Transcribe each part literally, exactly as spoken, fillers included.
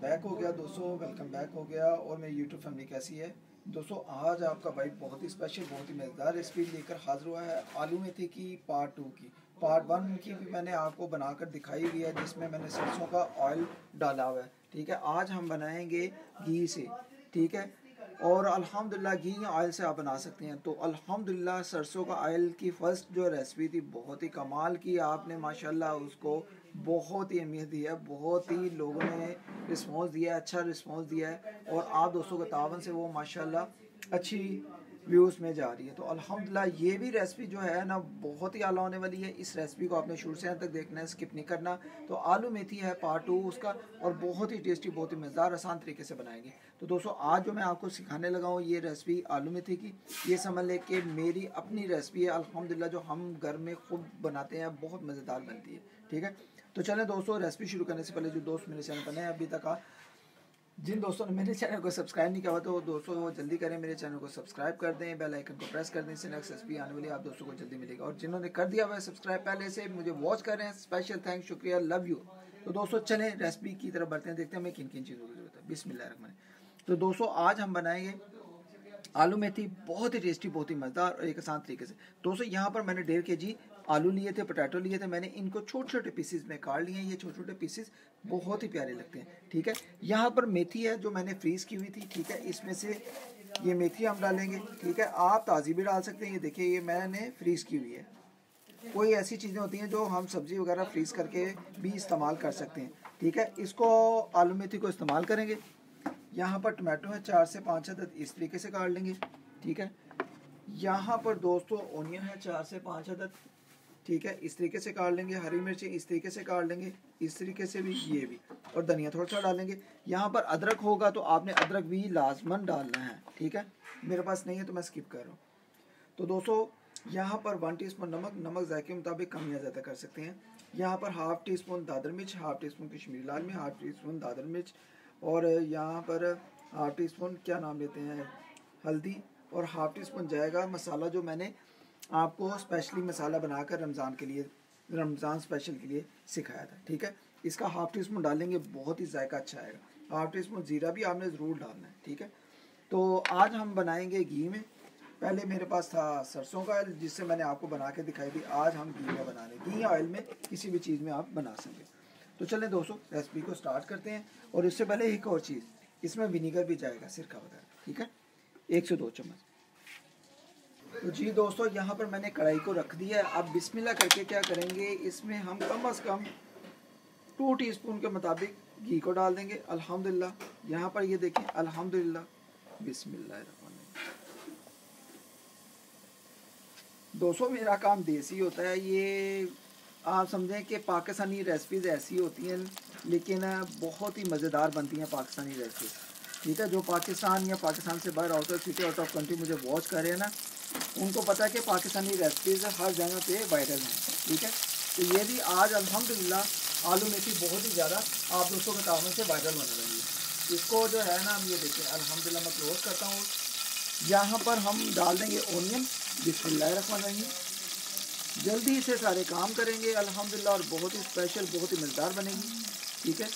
Back हो गया दोस्तों, वेलकम बैक हो गया। और मेरी यूट्यूब फैमिली कैसी है दोस्तों। आज आपका भाई बहुत ही स्पेशल, बहुत ही मज़ेदार रेसिपी लेकर हाजिर हुआ है। आलू मेथी की पार्ट टू की। पार्ट वन की भी मैंने आपको बनाकर दिखाई हुई है, जिसमें मैंने सरसों का ऑयल डाला हुआ है। ठीक है, आज हम बनाएंगे घी से। ठीक है, और अल्हम्दुलिल्लाह घी ऑयल से आप बना सकते हैं। तो अल्हम्दुलिल्लाह सरसों का ऑयल की फ़र्स्ट जो रेसिपी थी बहुत ही कमाल की। आपने माशाल्लाह उसको बहुत ही अहमियत दी है, बहुत ही लोगों ने रिस्पॉन्स दिया है, अच्छा रिस्पॉन्स दिया है। और आप दोस्तों के तावन से वो माशाल्लाह अच्छी व्यूज़ में जा रही है। तो अल्हम्दुलिल्लाह ये भी रेसिपी जो है ना बहुत ही आला होने वाली है। इस रेसिपी को आपने शुरू से अंत तक देखना है, स्किप नहीं करना। तो आलू मेथी है पार्ट टू उसका, और बहुत ही टेस्टी, बहुत ही मज़ेदार आसान तरीके से बनाएंगे। तो दोस्तों आज जो मैं आपको सिखाने लगा हूँ ये रेसिपी आलू मेथी की, ये समझ लें कि मेरी अपनी रेसिपी है अल्हम्दुलिल्लाह, जो हम घर में खूब बनाते हैं, बहुत मज़ेदार बनती है। ठीक है, तो चलें दोस्तों रेसिपी शुरू करने से पहले जो दोस्त मेरे चैनल पर नए अभी तक आ जिन दोस्तों ने मेरे चैनल को सब्सक्राइब नहीं किया हुआ तो दोस्तों वो जल्दी करें, मेरे चैनल को सब्सक्राइब कर दें, बेल आइकन को प्रेस कर दें, इससे नेक्स्ट रेसिपी आने वाली आप दोस्तों को जल्दी मिलेगा। और जिन्होंने कर दिया हुआ है सब्सक्राइब पहले से, मुझे वॉच कर रहे हैं, स्पेशल थैंक्स, शुक्रिया, लव यू। तो दोस्तों चलें रेसिपी की तरफ बढ़ते हैं, देखते हैं हमें किन किन चीज़ों की जरूरत है। बिस्मिल्लाहिर्रहमानिर्रहीम। तो दोस्तों आज हम बनाएंगे आलू मेथी, बहुत ही टेस्टी, बहुत ही मज़ेदार और एक आसान तरीके से। दोस्तों यहाँ पर मैंने डेढ़ के जी आलू लिए थे, पोटैटो लिए थे, मैंने इनको छोटे छोटे पीसेस में काट लिए हैं। ये छोटे छोटे पीसेस बहुत ही प्यारे लगते हैं। ठीक है, यहाँ पर मेथी है जो मैंने फ्रीज़ की हुई थी। ठीक है, इसमें से ये मेथी हम डालेंगे। ठीक है, आप ताज़ी भी डाल सकते हैं। ये देखिए, ये मैंने फ्रीज़ की हुई है। कोई ऐसी चीज़ें होती हैं जो हम सब्ज़ी वगैरह फ्रीज़ करके भी इस्तेमाल कर सकते हैं। ठीक है, इसको आलू मेथी को इस्तेमाल करेंगे। यहाँ पर टमाटो है चार से पाँच अदद, इस तरीके से काट लेंगे। ठीक है, यहाँ पर दोस्तों ओनियन है चार से पाँच अदद। ठीक है, इस तरीके से काट लेंगे। हरी मिर्ची इस तरीके से काट लेंगे, इस तरीके से भी, ये भी। और धनिया थोड़ा सा डालेंगे। यहाँ पर अदरक होगा तो आपने अदरक भी लाजमन डालना है। ठीक है, मेरे पास नहीं है तो मैं स्किप कर रहा हूँ। तो दोस्तों यहाँ पर वन टीस्पून नमक, नमक जायके के मुताबिक कम या ज़्यादा कर सकते हैं। यहाँ पर हाफ़ टी स्पून दादर मिर्च, हाफ़ टी स्पून कश्मीरी लाल मिर्च, हाफ़ टी स्पून दादर मिर्च, और यहाँ पर हाफ़ टी स्पून क्या नाम लेते हैं हल्दी, और हाफ़ टी स्पून जाएगा मसाला जो मैंने आपको स्पेशली मसाला बनाकर रमज़ान के लिए, रमज़ान स्पेशल के लिए सिखाया था। ठीक है, इसका हाफ़ टी स्पून डालेंगे, बहुत ही जायका अच्छा आएगा। हाफ़ टी स्पून ज़ीरा भी आपने ज़रूर डालना है। ठीक है, तो आज हम बनाएंगे घी में। पहले मेरे पास था सरसों का ऑयल जिससे मैंने आपको बना के दिखाई दी। आज हम घी में बना रहे हैं। घी ऑयल में किसी भी चीज़ में आप बना सकें। तो चलें दोस्तों रेसिपी को स्टार्ट करते हैं। और इससे पहले एक और चीज़, इसमें विनीगर भी जाएगा, सिरका वगैरह। ठीक है, एक से दो चम्मच। तो जी दोस्तों यहाँ पर मैंने कढ़ाई को रख दिया है। अब बिस्मिल्लाह करके क्या करेंगे, इसमें हम कम अज़ कम टू टीस्पून के मुताबिक घी को डाल देंगे। अल्हम्दुलिल्लाह यहाँ पर ये देखें, अल्हम्दुलिल्लाह, बिस्मिल्लाह। दोस्तों मेरा काम देसी होता है। ये आप समझें कि पाकिस्तानी रेसिपीज़ ऐसी होती हैं, लेकिन बहुत ही मज़ेदार बनती हैं पाकिस्तानी रेसिपीज़। ठीक है, जो पाकिस्तान या पाकिस्तान से बाहर out of city, out of country मुझे वॉच कर रहे हैं ना, उनको पता है कि पाकिस्तानी रेसिपीज़ हर जगह पे वायरल हैं। ठीक है, तो ये भी आज अल्हम्दुलिल्लाह आलू मेथी बहुत ही ज़्यादा आप दोस्तों के तावन से वायरल होने लगी है। इसको जो है ना, हम ये देखें, अल्हम्दुलिल्लाह मैं क्लोज करता हूँ। यहाँ पर हम डाल देंगे ओनियन, बिस्मिल्लाहिर्रहमानिर्रहीम। जल्दी से सारे काम करेंगे अल्हम्दुलिल्लाह, और बहुत ही स्पेशल, बहुत ही मज़ेदार बनेगी। ठीक है,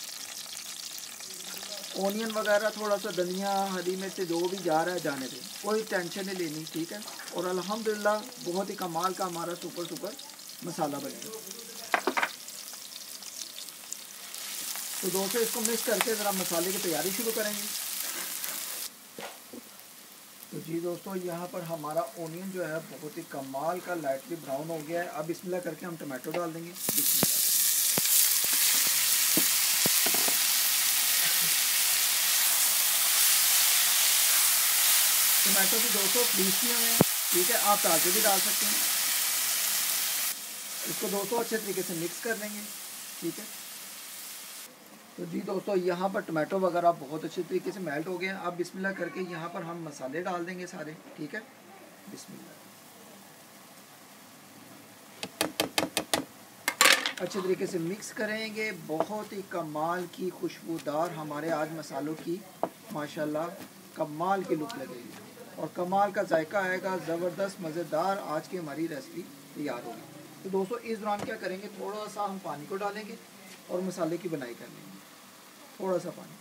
ओनियन वगैरह, थोड़ा सा धनिया, हरी मिर्च जो भी जा रहा है जाने दें, कोई टेंशन नहीं लेनी। ठीक है, और अल्हम्दुलिल्लाह बहुत ही कमाल का हमारा सुपर सुपर मसाला बनेगा। तो दोस्तों इसको मिक्स करके ज़रा मसाले की तैयारी शुरू करेंगे। तो जी दोस्तों यहाँ पर हमारा ओनियन जो है बहुत ही कमाल का लाइटली ब्राउन हो गया है। अब बिस्मिल्लाह करके हम टमाटो डाल देंगे। बिस्मिल्लाह। टमाटो भी दोस्तों फ्रीज किए हुए हैं। ठीक है, आप ताज़े भी डाल सकते हैं। इसको दोस्तों अच्छे तरीके से मिक्स कर लेंगे। ठीक है, तो जी दोस्तों यहाँ पर टमाटो वगैरह बहुत अच्छे तरीके से मेल्ट हो गए हैं। अब बिस्मिल्लाह करके यहाँ पर हम मसाले डाल देंगे सारे। ठीक है, बिस्मिल्लाह। अच्छे तरीके से मिक्स करेंगे। बहुत ही कमाल की खुशबूदार हमारे आज मसालों की माशाल्लाह कमाल की लुक लगेगी और कमाल का जायका आएगा। ज़बरदस्त मज़ेदार आज की हमारी रेसिपी तैयार होगी। तो दोस्तों इस दौरान क्या करेंगे, थोड़ा सा हम पानी को डालेंगे और मसाले की बनाई कर लेंगे। थोड़ा सा पानी।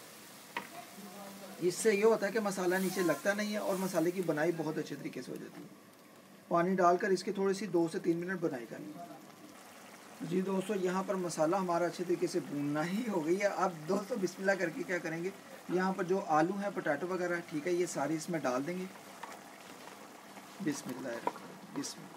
इससे ये होता है कि मसाला नीचे लगता नहीं है और मसाले की बनाई बहुत अच्छे तरीके से हो जाती है। पानी डालकर इसकी थोड़ी सी दो से तीन मिनट बनाई करनी। जी दोस्तों, यहाँ पर मसाला हमारा अच्छे तरीके से भूनना ही हो गई है। अब दोस्तों बिस्मिल्लाह करके क्या करेंगे, यहाँ पर जो आलू है, पोटैटो वगैरह, ठीक है, ये सारी इसमें डाल देंगे। बिस्मिल्लाह बिस्मिल्लाह।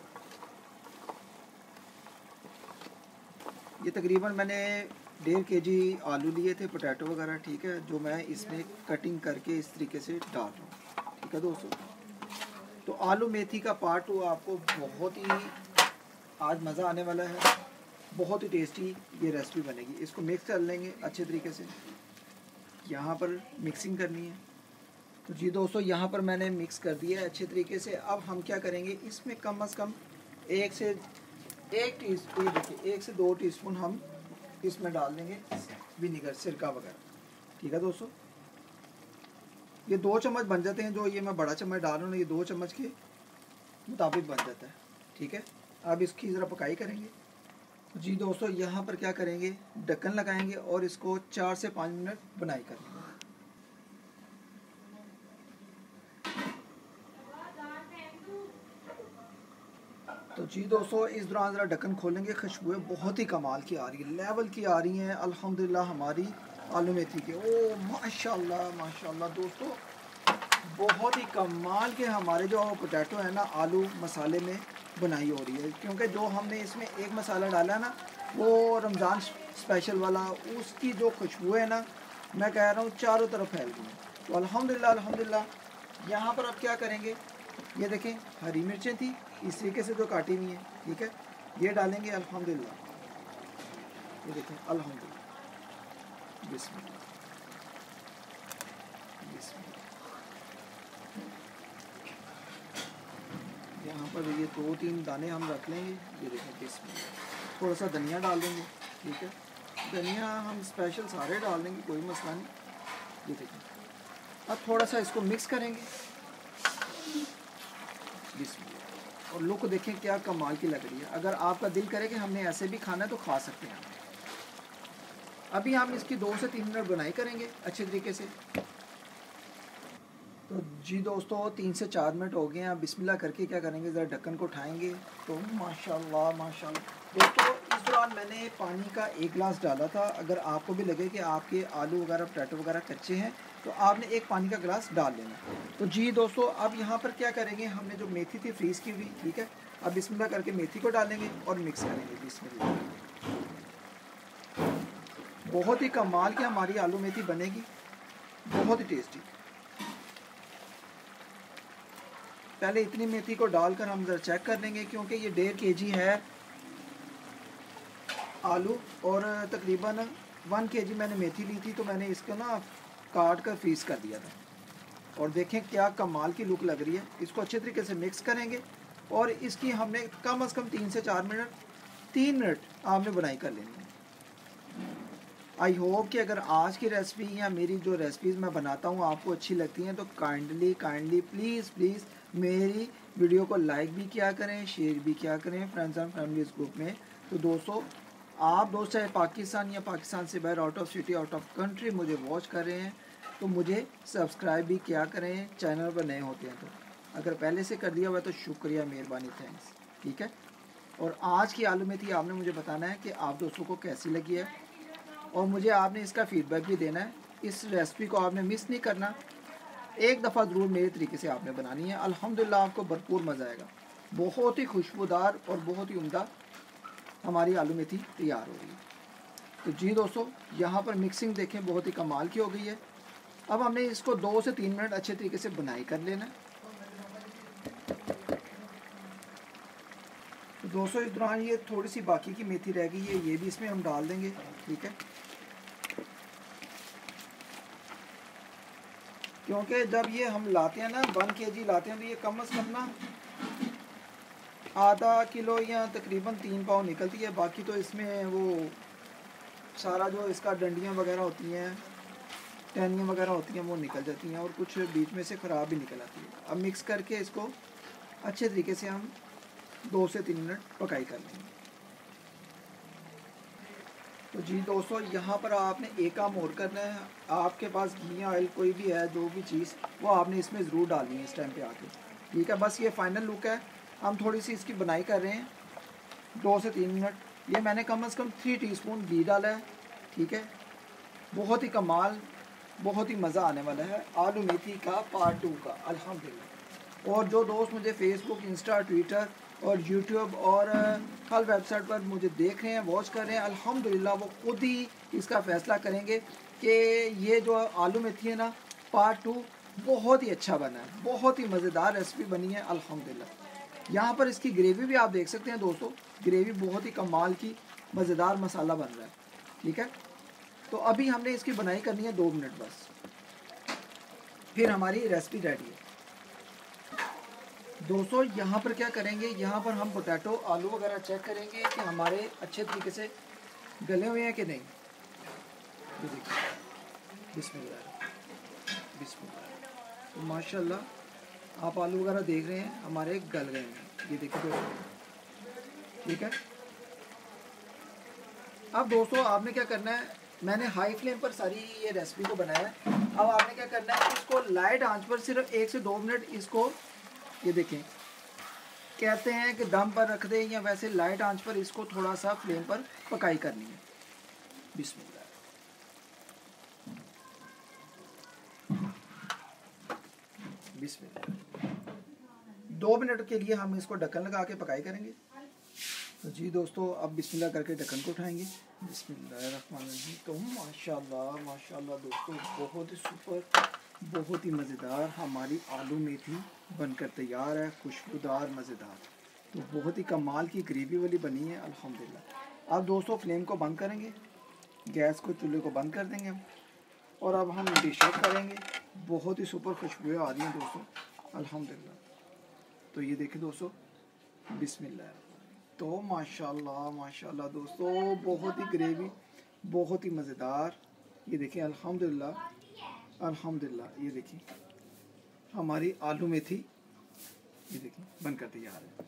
ये तकरीबन मैंने डेढ़ के जी आलू लिए थे, पोटैटो वगैरह, ठीक है, जो मैं इसमें कटिंग करके इस तरीके से डाल रहा हूँ। ठीक है दोस्तों, तो आलू मेथी का पार्ट टू आपको बहुत ही आज मज़ा आने वाला है, बहुत ही टेस्टी ये रेसिपी बनेगी। इसको मिक्स कर लेंगे अच्छे तरीके से, यहाँ पर मिक्सिंग करनी है। तो जी दोस्तों, यहाँ पर मैंने मिक्स कर दिया है अच्छे तरीके से। अब हम क्या करेंगे, इसमें कम अज़ कम एक से एक टी स्पून देखिए एक से दो टीस्पून हम इसमें डाल देंगे विनीगर, सिरका वगैरह। ठीक है दोस्तों, ये दो चम्मच बन जाते हैं, जो ये मैं बड़ा चम्मच डाल रहा हूँ, ये दो चम्मच के मुताबिक बन जाता है। ठीक है, अब इसकी ज़रा पकाई करेंगे। जी दोस्तों, यहाँ पर क्या करेंगे, ढक्कन लगाएंगे और इसको चार से पाँच मिनट बनाई करेंगे। तो जी दोस्तों, इस दौरान ज़रा ढक्कन खोलेंगे, खुशबुएं बहुत ही कमाल की आ रही है, लेवल की आ रही हैं अल्हम्दुलिल्लाह हमारी आलू मेथी के। ओ माशाल्लाह माशाल्लाह दोस्तों, बहुत ही कमाल के हमारे जो पोटैटो है ना, आलू मसाले में बनाई हो रही है। क्योंकि जो हमने इसमें एक मसाला डाला ना, वो रमज़ान स्पेशल वाला, उसकी जो खुशबू है ना, मैं कह रहा हूँ चारों तरफ फैल गई है। तो अल्हम्दुलिल्लाह अल्हम्दुलिल्लाह। यहाँ पर अब क्या करेंगे, ये देखें हरी मिर्चें थी इस तरीके से जो काटी हुई हैं, ठीक है, ये डालेंगे अल्हम्दुलिल्लाह। ये देखें अल्हम्दुलिल्लाह, बिस्मिल्लाह बिस्मिल्लाह। यहाँ पर ये दो तीन दाने हम रख लेंगे, ये देखें बिस्मिल्लाह। थोड़ा सा धनिया डाल देंगे, ठीक है, धनिया हम स्पेशल सारे डाल देंगे, कोई मसला नहीं। ये देखें, अब थोड़ा सा इसको मिक्स करेंगे, बिस्मिल्लाह। और लुक देखें क्या कमाल की लग रही है। अगर आपका दिल करे कि हमने ऐसे भी खाना है तो खा सकते हैं। अभी हम इसकी दो से तीन मिनट बनाई करेंगे अच्छे तरीके से। तो जी दोस्तों, तीन से चार मिनट हो गए हैं। बिस्मिल्लाह करके क्या करेंगे, ज़रा ढक्कन को उठाएंगे। तो माशाल्लाह माशाल्लाह दोस्तों, इस दौरान मैंने पानी का एक गिलास डाला था। अगर आपको भी लगे कि आपके आलू वगैरह पोटैटो वगैरह कच्चे हैं तो आपने एक पानी का गिलास डाल लेना। तो जी दोस्तों, अब यहाँ पर क्या करेंगे, हमने जो मेथी थी फ्रीज़ की हुई, ठीक है, अब बिस्मिल्लाह करके मेथी को डालेंगे और मिक्स करेंगे। बिस्मिल्लाह, बहुत ही कमाल की हमारी आलू मेथी बनेगी, बहुत ही टेस्टी। पहले इतनी मेथी को डालकर हम ज़रा चेक कर लेंगे, क्योंकि ये डेढ़ के जी है आलू और तकरीबन वन के जी मैंने मेथी ली थी। तो मैंने इसको ना काट कर फ्रीज़ कर दिया था। और देखें क्या कमाल की लुक लग रही है। इसको अच्छे तरीके से मिक्स करेंगे और इसकी हमने कम अज़ कम तीन से चार मिनट तीन मिनट आपने बनाई कर लेनी है। आई होप कि अगर आज की रेसिपी या मेरी जो रेसिपीज़ मैं बनाता हूँ आपको अच्छी लगती हैं, तो काइंडली काइंडली प्लीज़ प्लीज़ मेरी वीडियो को लाइक भी किया करें, शेयर भी किया करें फ्रेंड्स एंड फैमिलीज़ ग्रुप में। तो दोस्तों, आप दोस्त चाहे पाकिस्तान या पाकिस्तान से बाहर, out of city, out of country मुझे वॉच कर रहे हैं, तो मुझे सब्सक्राइब भी किया करें चैनल पर नए होते हैं तो। अगर पहले से कर दिया हुआ तो शुक्रिया, मेहरबानी, थैंक्स। ठीक है, और आज की आलू मेथी आपने मुझे बताना है कि आप दोस्तों को कैसी लगी है, और मुझे आपने इसका फीडबैक भी देना है। इस रेसिपी को आपने मिस नहीं करना, एक दफ़ा ज़रूर मेरे तरीके से आपने बनानी है। अल्हम्दुलिल्लाह आपको भरपूर मज़ा आएगा। बहुत ही खुशबूदार और बहुत ही उम्दा हमारी आलू मेथी तैयार हो रही है। तो जी दोस्तों, यहाँ पर मिक्सिंग देखें बहुत ही कमाल की हो गई है। अब हमने इसको दो से तीन मिनट अच्छे तरीके से बनाई कर लेना। तो दोस्तों, इस दौरान ये थोड़ी सी बाकी की मेथी रह गई है, ये भी इसमें हम डाल देंगे। ठीक है, क्योंकि जब ये हम लाते हैं ना, वन के जी लाते हैं, तो ये कम अज़ कम ना आधा किलो या तकरीबन तीन पाव निकलती है। बाकी तो इसमें वो सारा जो इसका डंडियाँ वगैरह होती हैं, टहनियाँ वगैरह होती हैं, वो निकल जाती हैं और कुछ बीच में से ख़राब भी निकल आती है। अब मिक्स करके इसको अच्छे तरीके से हम दो से तीन मिनट पकाई कर लेंगे। तो जी दोस्तों, यहाँ पर आपने एक काम और करना है। आपके पास घी या ऑयल कोई भी है, जो भी चीज़, वो आपने इसमें ज़रूर डालनी है इस टाइम पे आके। ठीक है, बस ये फाइनल लुक है। हम थोड़ी सी इसकी बनाई कर रहे हैं, दो से तीन मिनट। ये मैंने कम से कम थ्री टीस्पून घी डाला है। ठीक है, बहुत ही कमाल, बहुत ही मज़ा आने वाला है आलू मेथी का पार्ट टू का, अल्हम्दुलिल्लाह। और जो दोस्त मुझे फेसबुक, इंस्टा, ट्विटर और यूट्यूब और कल वेबसाइट पर मुझे देख रहे हैं, वॉच कर रहे हैं, अल्हम्दुलिल्लाह वो खुद ही इसका फ़ैसला करेंगे कि ये जो आलू मेथी है ना, पार्ट टू बहुत ही अच्छा बना है, बहुत ही मज़ेदार रेसिपी बनी है अल्हम्दुलिल्लाह। यहाँ पर इसकी ग्रेवी भी आप देख सकते हैं दोस्तों, ग्रेवी बहुत ही कमाल की मज़ेदार मसाला बन रहा है। ठीक है, तो अभी हमने इसकी बनाई करनी है दो मिनट बस, फिर हमारी रेसिपी रेडी है। दोस्तों यहाँ पर क्या करेंगे, यहाँ पर हम पोटैटो, आलू वगैरह चेक करेंगे कि हमारे अच्छे तरीके से गले हुए हैं कि नहीं। ये देखिए, बिस्मिल्लाह बिस्मिल्लाह, तो माशाल्लाह आप आलू वगैरह देख रहे हैं हमारे गल गए हैं। ये देखिए दोस्तों, ठीक है। अब दोस्तों आपने क्या करना है, मैंने हाई फ्लेम पर सारी ये रेसिपी को बनाया है। अब आपने क्या करना है, इसको लाइट आंच पर सिर्फ एक से दो मिनट इसको, ये देखें, कहते हैं कि दम पर रख दें या वैसे लाइट आंच पर इसको थोड़ा सा फ्लेम पर पकाई करनी है। बिस्मिल्लाह, बिस्मिल्लाह। दो मिनट के लिए हम इसको ढक्कन लगा के पकाई करेंगे। तो जी दोस्तों, अब बिस्मिल्लाह करके ढक्कन को उठाएंगे। बिस्मिल्लाहिर्रहमानिर्रहीम। तो माशाल्लाह माशाल्लाह दोस्तों, बहुत ही सुपर, बहुत ही मज़ेदार हमारी आलू मेथी बनकर तैयार है, खुशबूदार, मज़ेदार। तो बहुत ही कमाल की ग्रेवी वाली बनी है अल्हम्दुलिल्लाह। अब दोस्तों फ्लेम को बंद करेंगे, गैस को, चूल्हे को बंद कर देंगे हम, और अब हम डिश आउट करेंगे। बहुत ही सुपर खुशबू आ रही हैं दोस्तों अल्हम्दुलिल्लाह। तो ये देखिए दोस्तों, बिस्मिल्लाह। तो माशाल्लाह माशाल्लाह दोस्तों, बहुत ही ग्रेवी, बहुत ही मज़ेदार। ये देखिए अल्हम्दुलिल्लाह अल्हम्दुलिल्लाह। ये देखिए हमारी आलू मेथी, ये देखिए बनकर तैयार है।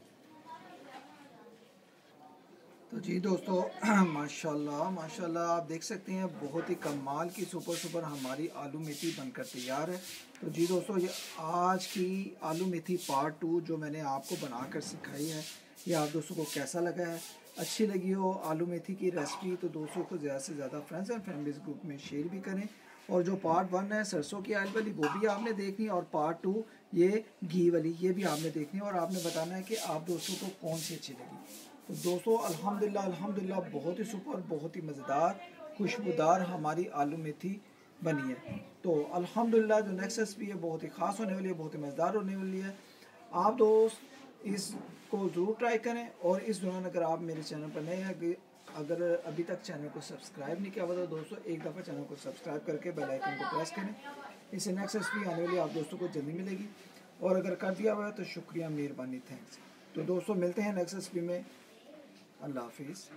तो जी दोस्तों माशाल्लाह माशाल्लाह, आप देख सकते हैं बहुत ही कमाल की सुपर सुपर हमारी आलू मेथी बनकर तैयार है। तो जी दोस्तों, ये आज की आलू मेथी पार्ट टू जो मैंने आपको बनाकर सिखाई है, ये आप दोस्तों को कैसा लगा है? अच्छी लगी हो आलू मेथी की रेसिपी तो दोस्तों को ज़्यादा से ज़्यादा फ्रेंड्स एंड फैमिलीज ग्रुप में शेयर भी करें। और जो पार्ट वन है सरसों की ऑयल वाली, वो भी आपने देखनी, और पार्ट टू ये घी वाली, ये भी आपने देखनी, और आपने बताना है कि आप दोस्तों को कौन सी अच्छी लगी। तो दोस्तों अल्हम्दुलिल्लाह अल्हम्दुलिल्लाह, बहुत ही सुपर, बहुत ही मज़ेदार, खुशबूदार हमारी आलू मेथी बनी है। तो अल्हम्दुलिल्लाह जो नेक्स्ट रेसिपी है बहुत ही ख़ास होने वाली है, बहुत ही मज़ेदार होने वाली है। आप दोस्त इसको ज़रूर ट्राई करें। और इस दौरान अगर आप मेरे चैनल पर नए हैं, अगर अभी तक चैनल को सब्सक्राइब नहीं किया हुआ तो दोस्तों एक दफ़ा चैनल को सब्सक्राइब करके बेल आइकन को प्रेस करें। इससे नेक्स्ट रेसिपी आने वाली आप दोस्तों को जल्दी मिलेगी। और अगर कर दिया हुआ है तो शुक्रिया, मेहरबानी, थैंक्स। तो दोस्तों मिलते हैं नेक्स्ट रेसिपी में। अल्लाह हाफिज़।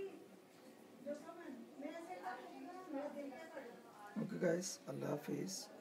Okay guys, Allah Hafiz.